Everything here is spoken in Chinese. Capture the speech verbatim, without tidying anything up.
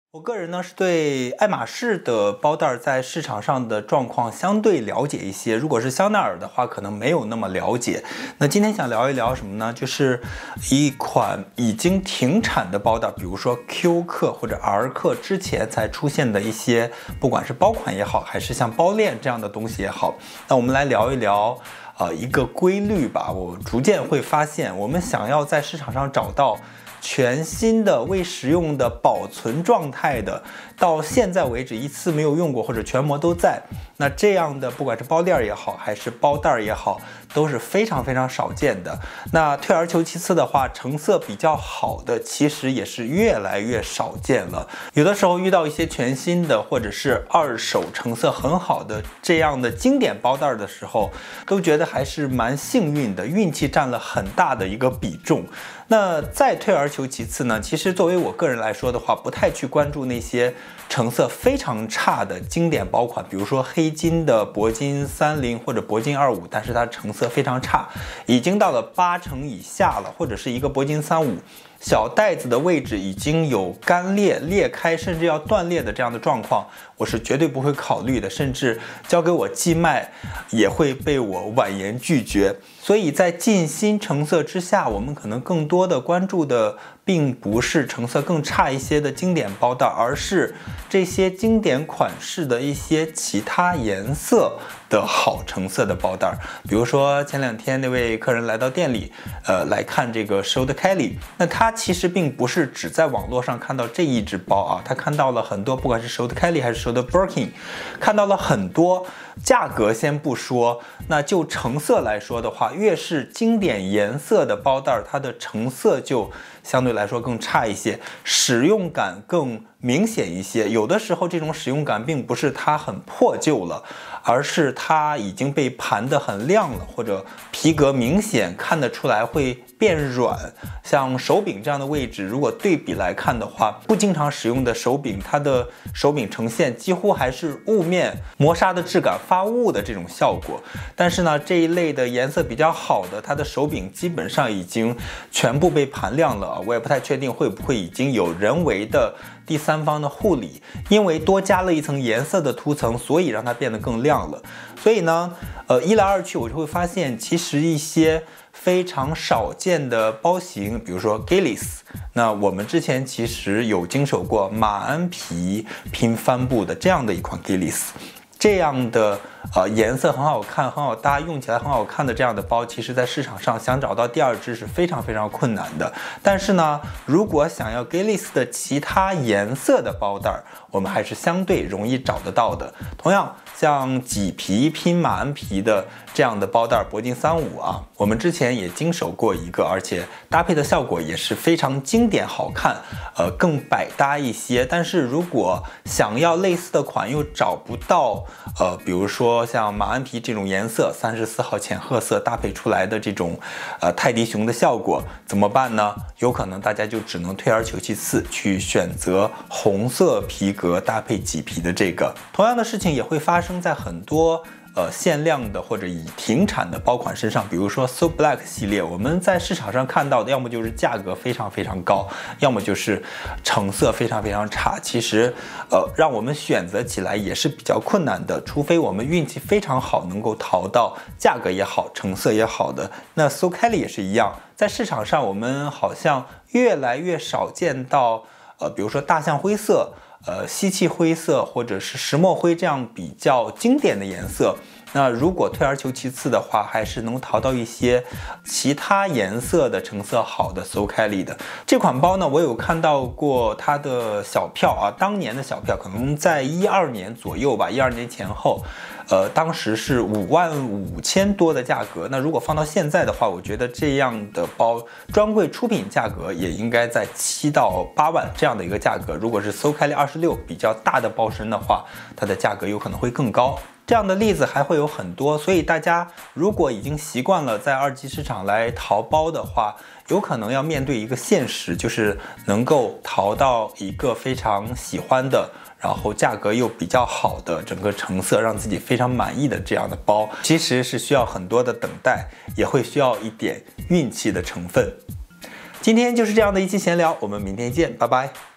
我个人呢是对爱马仕的包袋在市场上的状况相对了解一些，如果是香奈儿的话，可能没有那么了解。那今天想聊一聊什么呢？就是一款已经停产的包袋，比如说 Q 克或者 R 克之前才出现的一些，不管是包款也好，还是像包链这样的东西也好，那我们来聊一聊。呃，一个规律吧，我逐渐会发现，我们想要在市场上找到全新的未使用的保存状态的，到现在为止一次没有用过或者全膜都在，那这样的不管是包链也好，还是包袋也好，都是非常非常少见的。那退而求其次的话，成色比较好的其实也是越来越少见了。有的时候遇到一些全新的或者是二手成色很好的这样的经典包袋的时候，都觉得还是蛮幸运的，运气占了很大的一个比重。那再退而求其次呢，其实作为我个人来说的话，不太去关注那些成色非常差的经典包款，比如说黑金的铂金三零或者铂金二五，但是它成色非常差，已经到了八成以下了，或者是一个铂金三五。小袋子的位置已经有干裂、裂开，甚至要断裂的这样的状况，我是绝对不会考虑的，甚至交给我寄卖也会被我婉言拒绝。所以在进新成色之下，我们可能更多的关注的并不是成色更差一些的经典包袋，而是这些经典款式的一些其他颜色的好成色的包袋。比如说前两天那位客人来到店里，呃，来看这个 Show the Kelly， 那他其实并不是只在网络上看到这一只包啊，他看到了很多，不管是 Show the Kelly 还是 Show the Birkin， 看到了很多。价格先不说，那就成色来说的话，越是经典颜色的包袋，它的成色就相对来说更差一些，使用感更明显一些。有的时候这种使用感并不是它很破旧了，而是它已经被盘得很亮了，或者皮革明显看得出来会变软。像手柄这样的位置，如果对比来看的话，不经常使用的手柄，它的手柄呈现几乎还是雾面磨砂的质感，发雾的这种效果。但是呢，这一类的颜色比较好的，它的手柄基本上已经全部被盘亮了，我也不太确定会不会已经有人为的第三方的护理，因为多加了一层颜色的涂层，所以让它变得更亮了。所以呢，呃，一来二去，我就会发现，其实一些非常少见的包型，比如说 Gillis， 那我们之前其实有经手过马鞍皮拼帆布的这样的一款 Gillis。这样的呃颜色很好看、很好搭、用起来很好看的这样的包，其实在市场上想找到第二支是非常非常困难的。但是呢，如果想要 Gillis 的其他颜色的包袋，我们还是相对容易找得到的。同样，像麂皮拼马鞍皮的这样的包袋，铂金三五啊，我们之前也经手过一个，而且搭配的效果也是非常经典好看，呃，更百搭一些。但是如果想要类似的款又找不到，呃，比如说像马鞍皮这种颜色，三十四号浅褐色搭配出来的这种呃泰迪熊的效果，怎么办呢？有可能大家就只能退而求其次，去选择红色皮革搭配麂皮的这个。同样的事情也会发生在很多呃限量的或者已停产的包款身上，比如说 So Black 系列，我们在市场上看到的，要么就是价格非常非常高，要么就是成色非常非常差。其实，呃，让我们选择起来也是比较困难的，除非我们运气非常好，能够淘到价格也好、成色也好的。那 So Kelly 也是一样，在市场上我们好像越来越少见到，呃，比如说大象灰色。呃，锡器灰色或者是石墨灰这样比较经典的颜色，那如果退而求其次的话，还是能淘到一些其他颜色的成色好的 So Kelly 的这款包呢。我有看到过它的小票啊，当年的小票可能在一二年左右吧，一二年前后。呃，当时是五万五千多的价格。那如果放到现在的话，我觉得这样的包专柜出品价格也应该在七到八万这样的一个价格。如果是 So Kelly 二十六比较大的包身的话，它的价格有可能会更高。这样的例子还会有很多，所以大家如果已经习惯了在二级市场来淘包的话，有可能要面对一个现实，就是能够淘到一个非常喜欢的，然后价格又比较好的，整个成色让自己非常满意的这样的包，其实是需要很多的等待，也会需要一点运气的成分。今天就是这样的一期闲聊，我们明天见，拜拜。